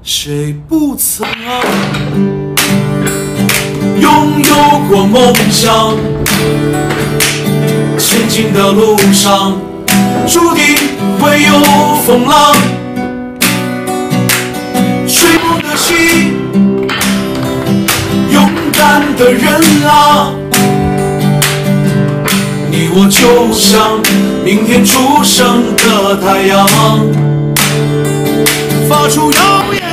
谁不曾拥有过梦想？前进的路上，注定会有风浪。追梦的心，勇敢的人啊，你我就像明天初升的太阳，发出耀眼